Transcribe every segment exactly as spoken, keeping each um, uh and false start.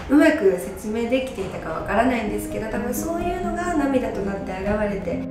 うまく説明できていたかわからないんですけど、多分そういうのが涙となって現れて、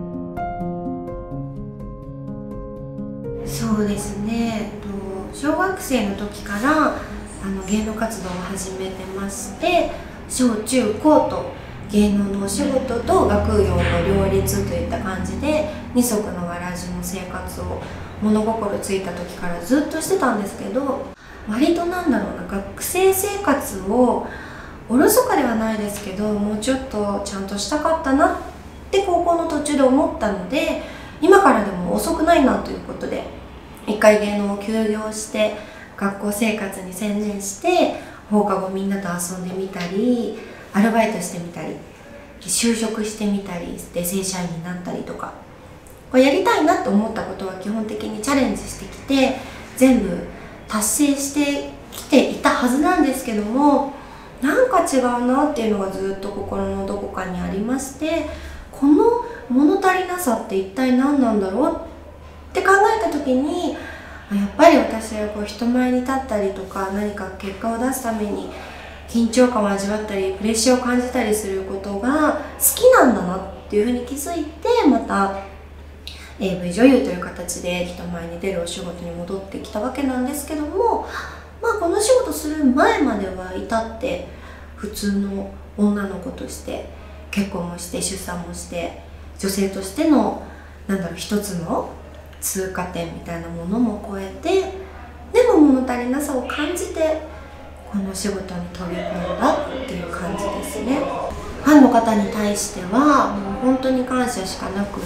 そうですね、小学生の時からあの芸能活動を始めてまして、小中高と芸能のお仕事と学業の両立といった感じで二足のわらじの生活を物心ついた時からずっとしてたんですけど、割となんだろうな、学生生活をおろそかではないですけど、もうちょっとちゃんとしたかったなって高校の途中で思ったので、今からでも遅くないなということで一回芸能を休業して学校生活に専念して、放課後みんなと遊んでみたり、アルバイトしてみたり、就職してみたりして正社員になったりとか、これやりたいなと思ったことは基本的にチャレンジしてきて全部達成してきていたはずなんですけども、なんか違うなっていうのがずっと心のどこかにありまして、この物足りなさって一体何なんだろうって考えた時に、やっぱり私はこう人前に立ったりとか、何か結果を出すために緊張感を味わったりプレッシャーを感じたりすることが好きなんだなっていうふうに気づいて、また エーブイ 女優という形で人前に出るお仕事に戻ってきたわけなんですけども、まあこの仕事する前までは至って普通の女の子として結婚もして出産もして女性としてのなんだろう一つの通過点みたいなものも超えて、でも物足りなさを感じてこの仕事に飛び込んだっていう感じですね。ファンの方に対してはもう本当に感謝しかなくって、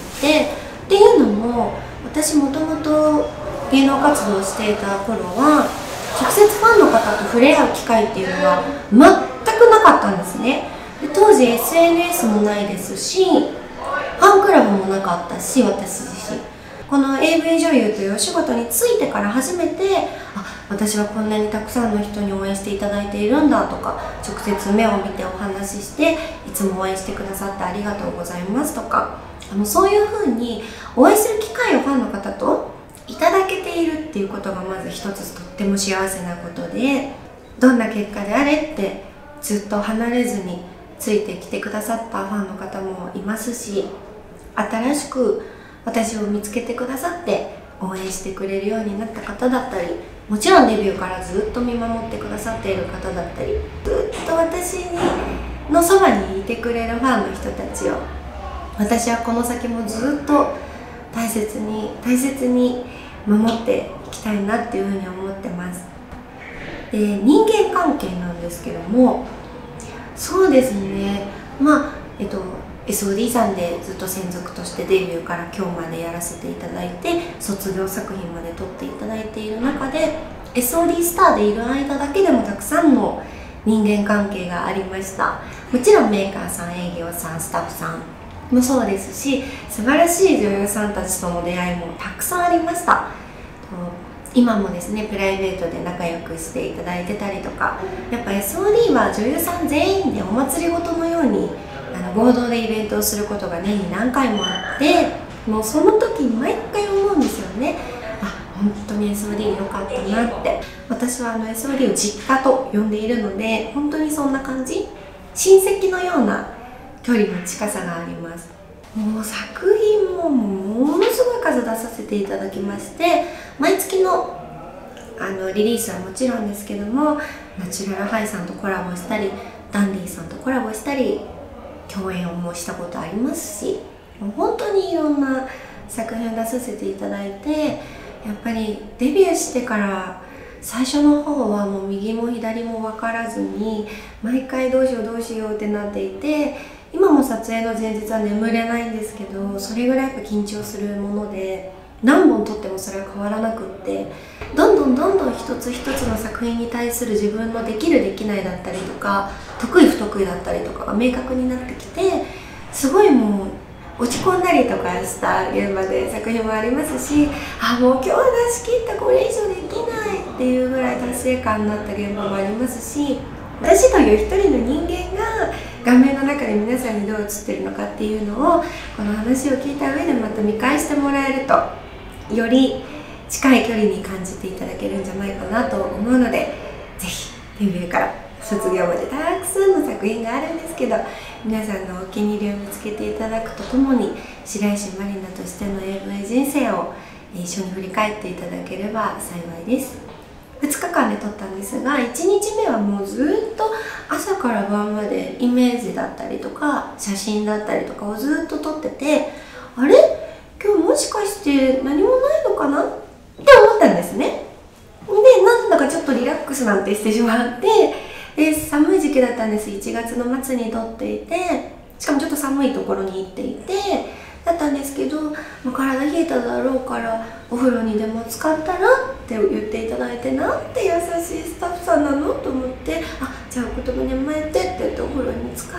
っていうのも私もともと芸能活動をしていた頃は直接ファンの方と触れ合う機会っていうのは全くなかったんですね。で当時 エスエヌエス もないですし、ファンクラブもなかったし、私自身この エーブイ 女優というお仕事に就いてから初めて、あ、私はこんなにたくさんの人に応援していただいているんだとか、直接目を見てお話ししていつも応援してくださってありがとうございますとか、あのそういうふうにお会いする機会をファンの方といただけているっていうことがまず一つとっても幸せなことで、どんな結果であれってずっと離れずについてきてくださったファンの方もいますし、新しく私を見つけてくださって応援してくれるようになった方だったり、もちろんデビューからずっと見守ってくださっている方だったり、ずっと私にのそばにいてくれるファンの人たちを私はこの先もずっと大切に大切に守っていきたいなっていうふうに思ってます。で、人間関係なんですけども、そうですね、まあえっとエスオーディー さんでずっと専属としてデビューから今日までやらせていただいて、卒業作品まで撮っていただいている中で エスオーディー スターでいる間だけでもたくさんの人間関係がありました。もちろんメーカーさん、営業さん、スタッフさんもそうですし、素晴らしい女優さんたちとの出会いもたくさんありました。今もですね、プライベートで仲良くしていただいてたりとか、やっぱ エスオーディー は女優さん全員でお祭りごとのようにあの合同でイベントをすることが年に何回もあって、もうその時毎回思うんですよね。あ、本当に エスオーディー 良かったなって。私はあの エスオーディー を実家と呼んでいるので、本当にそんな感じ、親戚のような距離の近さがあります。もう作品もものすごい数出させていただきまして、毎月のあのリリースはもちろんですけども、ナチュラルハイさんとコラボしたり、ダンディさんとコラボしたり、共演をもしたことありますし、もう本当にいろんな作品を出させていただいて、やっぱりデビューしてから最初の方はもう右も左も分からずに、毎回どうしようどうしようってなっていて、今も撮影の前日は眠れないんですけど、それぐらいやっぱ緊張するもので、何本撮ってもそれは変わらなくって、どんどんどんどん一つ一つの作品に対する自分のできるできないだったりとか、得意不得意だったりとかが明確になってきて、すごいもう落ち込んだりとかした現場で作品もありますし、あ、もう今日は出し切った、これ以上できないっていうぐらい達成感になった現場もありますし、私という一人の人間が画面の中で皆さんにどう映ってるのかっていうのを、この話を聞いた上でまた見返してもらえると、より近い距離に感じていただけるんじゃないかなと思うので、ぜひデビューからそ卒業までたくさんの作品があるんですけど、皆さんのお気に入りを見つけていただくとともに、白石まりなとしての エーブイ 人生を一緒に振り返っていただければ幸いです。ふつかかんで撮ったんですが、いちにちめはもうずっと朝から晩までイメージだったりとか写真だったりとかをずっと撮ってて、あれ今日もしかして何もないのかなって思ったんですね。で、なんだかちょっとリラックスなんてしてしまって、で寒い時期だったんです。いちがつの末に撮っていて、しかもちょっと寒いところに行っていてだったんですけど、まあ、体冷えただろうからお風呂にでも浸かったらって言っていただいて、なんて優しいスタッフさんなのと思って、あ、じゃあお言葉に甘えてって言ってお風呂に浸かって、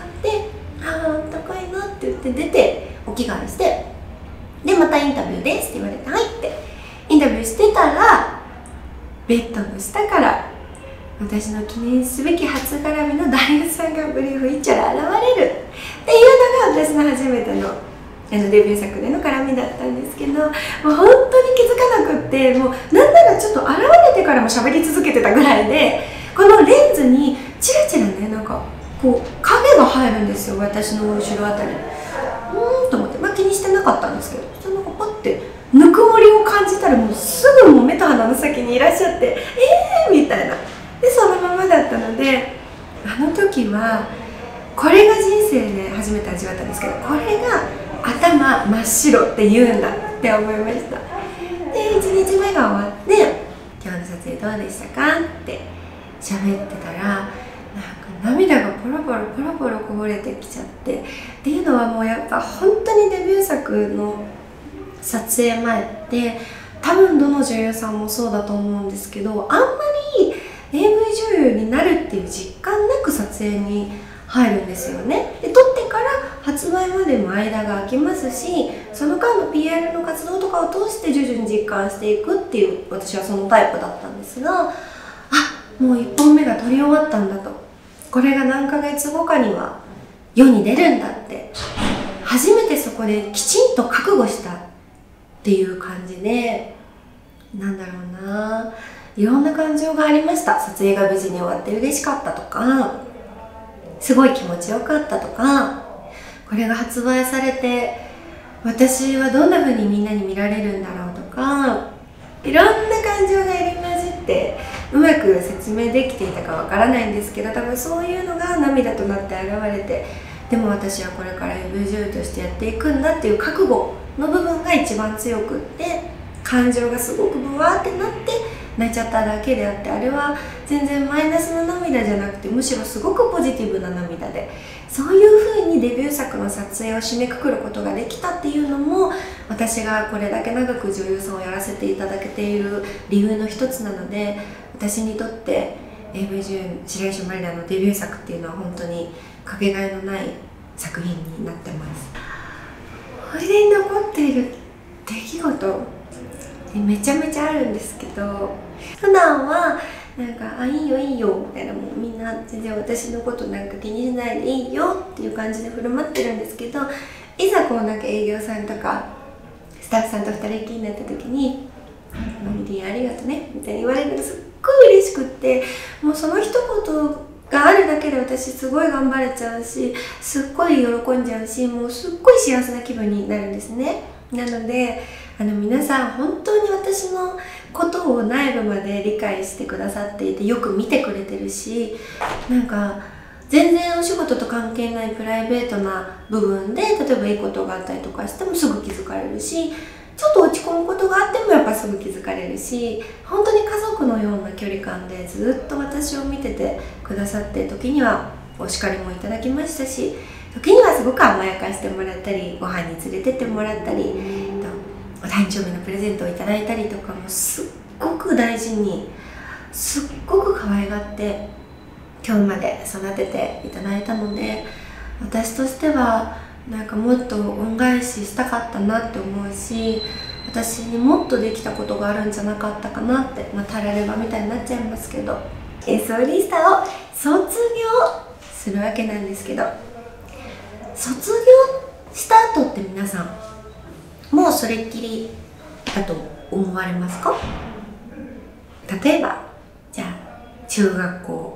あああったかいなって言って出てお着替えして、でまたインタビューですって言われて入ってインタビューしてたら、ベッドの下から私の記念すべき初絡みの男優さんがブリーフ一丁で現れるっていうのが私の初めてのあのデビュー作での絡みだったんですけど、もう本当に気づかなくって、もうなんならちょっと現れてからも喋り続けてたぐらいで、このレンズにチラチラね、なんかこう影が入るんですよ、私の後ろあたりに。うーんと思って、まあ気にしてなかったんですけど、そのなんかパッてぬくもりを感じたら、もうすぐもう目と鼻の先にいらっしゃって、えーみたいな。でそのままだったので、あの時はこれが人生で初めて味わったんですけど、これが頭真っ白って言うんだって思いました。でいちにちめが終わって、今日の撮影どうでしたかって喋ってたら、なんか涙がポロポロポロポロこぼれてきちゃって、っていうのはもうやっぱ本当にデビュー作の撮影前って多分どの女優さんもそうだと思うんですけど、あんまり エーブイ 女優になるっていう実感なく撮影に入るんですよね。で撮ってから発売までも間が空きますし、その間の ピーアール の活動とかを通して徐々に実感していくっていう、私はそのタイプだったんですが、あ、もういっぽんめが撮り終わったんだと、これが何ヶ月後かには世に出るんだって、初めてそこできちんと覚悟したっていう感じで、なんだろうな、いろんな感情がありました。撮影が無事に終わって嬉しかったとか、すごい気持ちよかったとか、これが発売されて私はどんな風にみんなに見られるんだろうとか、いろんな感情が入り混じってうまく説明できていたかわからないんですけど、多分そういうのが涙となって現れて、でも私はこれから エーブイ 女優としてやっていくんだっていう覚悟の部分が一番強くって、感情がすごくブワーってなって泣いちゃっただけであって、あれは全然マイナスの涙じゃなくて、むしろすごくポジティブな涙で、そういう風にデビュー作の撮影を締めくくることができたっていうのも、私がこれだけ長く女優さんをやらせていただけている理由の一つなので、私にとって エーブイ 女優白石まりなのデビュー作っていうのは本当にかけがえのない作品になってます。これで残っている出来事めちゃめちゃあるんですけど、普段はなんか「あ、いいよいいよ」みたいな、もうみんな全然私のことなんか気にしないでいいよっていう感じで振る舞ってるんですけど、いざこうなんか営業さんとかスタッフさんと二人きりになった時に「ミリンありがとね」みたいに言われるのがすっごい嬉しくって、もうその一言があるだけで私すごい頑張れちゃうし、すっごい喜んじゃうし、もうすっごい幸せな気分になるんですね。なのであの皆さん本当に私のことを内部まで理解してくださっていて、よく見てくれてるし、なんか全然お仕事と関係ないプライベートな部分で例えばいいことがあったりとかしてもすぐ気づかれるし、ちょっと落ち込むことがあってもやっぱすぐ気づかれるし、本当に家族のような距離感でずっと私を見ててくださって、時にはお叱りもいただきましたし、時にはすごく甘やかしてもらったり、ご飯に連れてってもらったり、お誕生日のプレゼントをいただいたりとかもすっごく大事に、すっごく可愛がって今日まで育てていただいたので、私としてはなんかもっと恩返ししたかったなって思うし、私にもっとできたことがあるんじゃなかったかなって、まあ、たらればみたいになっちゃいますけど、エスオーリスターを卒業するわけなんですけど、卒業した後って皆さんもうそれっきりだと思われますか？例えばじゃあ中学校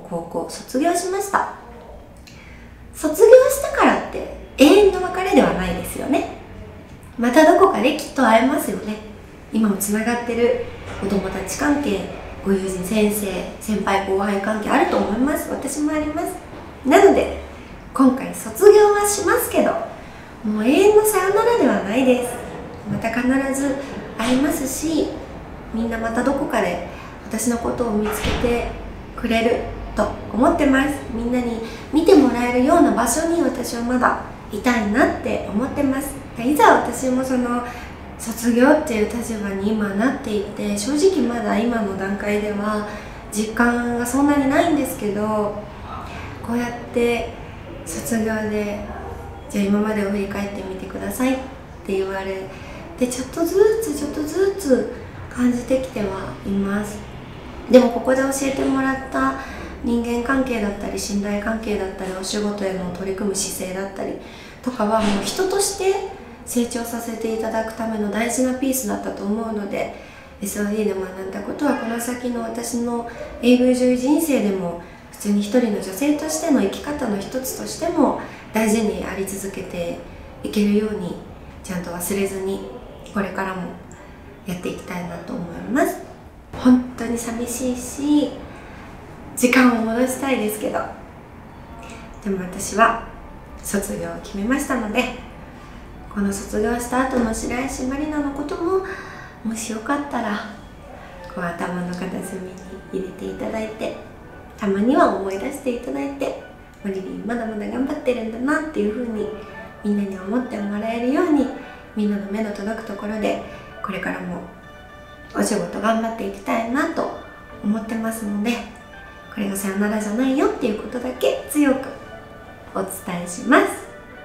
高校を卒業しました。卒業したからって永遠の別れではないですよね。またどこかできっと会えますよね。今もつながってるお友達関係、ご友人、先生、先輩後輩関係あると思います。私もあります。なので今回卒業はしますけど、もう永遠のさよならではないです。また必ず会いますし、みんなまたどこかで私のことを見つけてくれると思ってます。みんなに見てもらえるような場所に私はまだいたいなって思ってます。いざ私もその卒業っていう立場に今なっていて、正直まだ今の段階では実感がそんなにないんですけど、こうやって卒業でじゃあ今までを振り返ってみてくださいって言われて、ちょっとずつちょっとずつ感じてきてはいます。でもここで教えてもらった人間関係だったり信頼関係だったりお仕事への取り組む姿勢だったりとかはもう人として成長させていただくための大事なピースだったと思うので、 エスオーディー で学んだことはこの先の私の エーブイ 女優人生でも普通に一人の女性としての生き方の一つとしても大事にあり続けていけるようにちゃんと忘れずにこれからもやっていきたいなと思います。本当に寂しいし時間を戻したいですけど、でも私は卒業を決めましたので、この卒業した後の白石まりなのことももしよかったらこう頭の片隅に入れていただいて、たまには思い出していただいて、マリリンまだまだ頑張ってるんだなっていう風にみんなに思ってもらえるように、みんなの目の届くところでこれからもお仕事頑張っていきたいなと思ってますので、これがさよならじゃないよっていうことだけ強くお伝えします。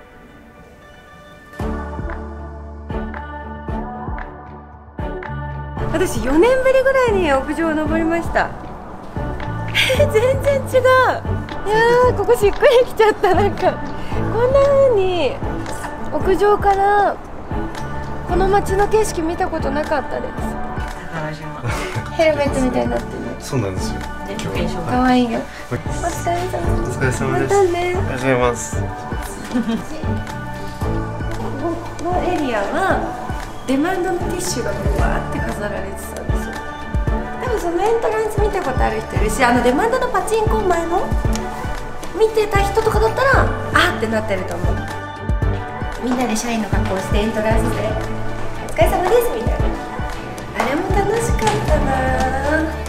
私よねんぶりぐらいに屋上を登りました。全然違う。いやー、ここしっくりきちゃった。なんかこんな風に屋上からこの街の景色見たことなかったです。ヘルメットみたいになってる。 そうなんですよ。 かわいいよ。お疲れ様です。 お疲れ様です。 またね。 ありがとうございます。 このエリアはデマンドのティッシュがこうわーって飾られてたんですよ。多分そのエントランス見たことある人いるし、あのデマンドのパチンコ前の見てた人とかだったらあーってなってると思う。みんなで社員の格好をしてエントランスでお疲れ様ですみたいな、あれも楽しかったなー。